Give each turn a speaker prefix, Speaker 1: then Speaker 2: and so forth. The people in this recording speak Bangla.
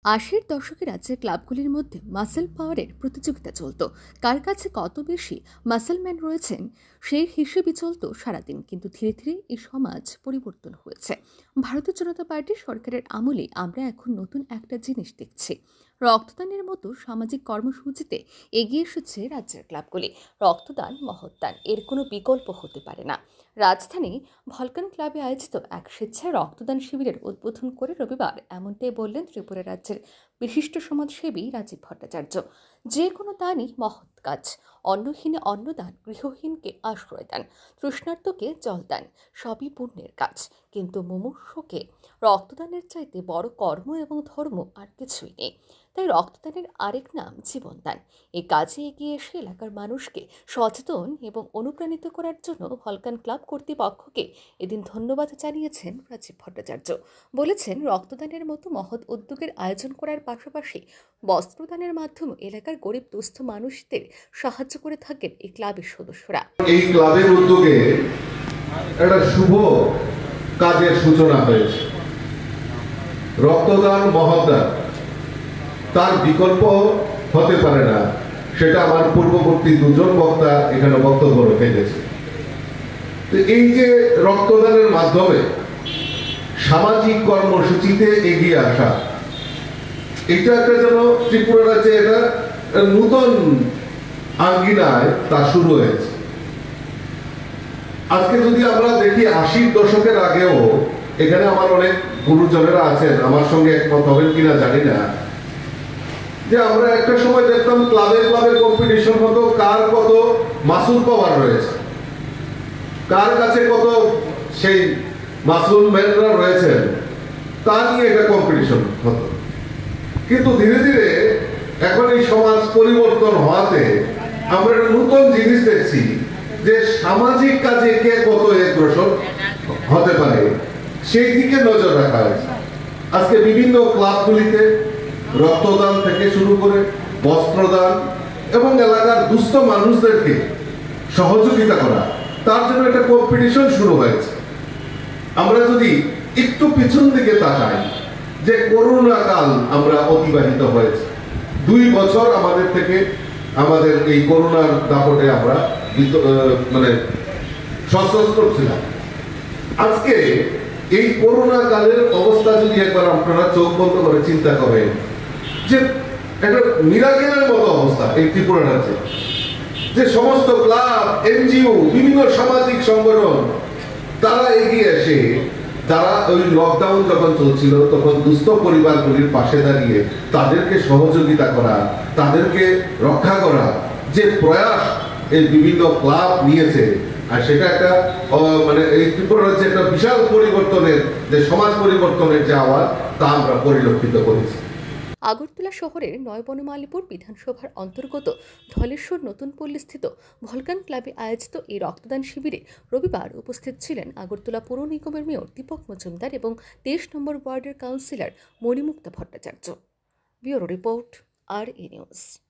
Speaker 1: আশির দশকে রাজ্যের ক্লাবগুলির মধ্যে মাসেল পাওয়ারের প্রতিযোগিতা চলত। কার কাছে কত বেশি মাসেলম্যান রয়েছেন সেই হিসেবে চলত সারাদিন। কিন্তু ধীরে ধীরে এই সমাজ পরিবর্তন হয়েছে। ভারতীয় জনতা পার্টির সরকারের আমলে আমরা এখন নতুন একটা জিনিস দেখছি। রক্তদানের মতো সামাজিক কর্মসূচিতে এগিয়ে এসেছে রাজ্যের ক্লাবগুলি। রক্তদান মহৎদান, এর কোনো বিকল্প হতে পারে না। রাজধানী ভলকান ক্লাবে আয়োজিত এক স্বেচ্ছায় রক্তদান শিবিরের উদ্বোধন করে রবিবার এমনটাই বললেন ত্রিপুরা রাজ্যের বিশিষ্ট সমাজসেবী রাজীব ভট্টাচার্য। যে কোনো দানই মহৎ কাজ। অন্নহীনে অন্নদান, গৃহহীনকে আশ্রয় দান, তৃষ্ণার্তকে জল দান, সবই পুণ্যের কাজ। কিন্তু মুমূর্ষুকে রক্তদানের চাইতে বড় কর্ম এবং ধর্ম আর কিছুই নেই। তাই রক্তদানের আরেক নাম জীবনদান। এই কাজে এগিয়ে এসে এলাকার মানুষকে সচেতন এবং অনুপ্রাণিত করার জন্য ভলকান ক্লাব কর্তৃপক্ষকে এদিন ধন্যবাদ জানিয়েছেন রাজীব ভট্টাচার্য। বলেছেন, রক্তদানের মতো মহৎ উদ্যোগের আয়োজন করার পাশাপাশি বস্ত্রদানের মাধ্যমে এলাকার গরিব দুস্থ মানুষদের সাহায্য করে থাকেন এই ক্লাবের সদস্যরা।
Speaker 2: এই ক্লাবের উদ্যোগে একটা শুভ কাজের সূচনা হয়েছে। রক্তদান মহৎদান, তার বিকল্প হতে পারে না, সেটা আমার পূর্ববর্তী দুজন বক্তা এখানে বক্তব্য রেখে গেছে। এই যে রক্তদানের মাধ্যমে সামাজিক কর্মসূচিতে এগিয়ে আসা, এটা একটা যেন ত্রিপুরা রাজ্যে এটা নতুন আঙ্গিনায় তা শুরু হয়েছে। আজকে যদি আমরা দেখি ৮০ দশকের আগেও এখানে আমার অনেক গুরুজনেরা আছেন, আমার সঙ্গে একমত হবেন কিনা জানি না, যে আমরা একটা সময় দেখতাম ক্লাবে ক্লাবে কম্পিটিশন হতো, কার কত মাসুল পাওয়ার রয়েছে, কার কাছে কত সেই মাসুল ম্যানরা রয়েছেন, তা নিয়ে একটা কম্পিটিশন হতো। কিন্তু ধীরে ধীরে এখন এই সমাজ পরিবর্তন হওয়াতে আমরা একটা নতুন জিনিস দেখছি, যে সামাজিক কাজে কে কত অগ্রসর হতে পারে সেই দিকে নজর রাখা হয়েছে। আজকে বিভিন্ন ক্লাবগুলিতে রক্তদান থেকে শুরু করে বস্ত্রদান এবং এলাকার দুস্থ মানুষদেরকে সহযোগিতা করা, তার জন্য একটা কম্পিটিশন শুরু হয়েছে। আমরা যদি একটু পিছন দিকে তাকাই, যে করোনা কাল আমরা অতিবাহিত হয়েছে, 2 বছর আমাদের থেকে আমাদের এই করোনার দাপটে আমরা মানে সশস্ত্র ছিলাম। আজকে এই করোনা কালের অবস্থা যদি একবার আপনারা চোখ বন্ধ করে চিন্তা করেন, যে একটা মিরাকেলের মতো অবস্থা এই ত্রিপুরা রাজ্যে, যে সমস্ত ক্লাব, এনজিও, বিভিন্ন সামাজিক সংগঠন তারা এগিয়ে এসে, তারা ওই লকডাউন যখন চলছিল তখন দুস্থ পরিবারগুলির পাশে দাঁড়িয়ে তাদেরকে সহযোগিতা করা, তাদেরকে রক্ষা করা যে প্রয়াস এই বিভিন্ন ক্লাব নিয়েছে, আর সেটা একটা মানে এই ত্রিপুরা রাজ্যে একটা বিশাল পরিবর্তনের, যে সমাজ পরিবর্তনের যে আওয়াজ, তা আমরা পরিলক্ষিত করেছি।
Speaker 1: আগরতলা শহরের নয়বনমালীপুর বিধানসভার অন্তর্গত ধলেশ্বর নতুন পল্লীস্থিত ভলকান ক্লাবে আয়োজিত এই রক্তদান শিবিরে রবিবার উপস্থিত ছিলেন আগরতলা পৌর নিগমের মেয়র দীপক মজুমদার এবং 23 নম্বর ওয়ার্ডের councillor Manimukta Bhattacharya. Bureau report, RE news.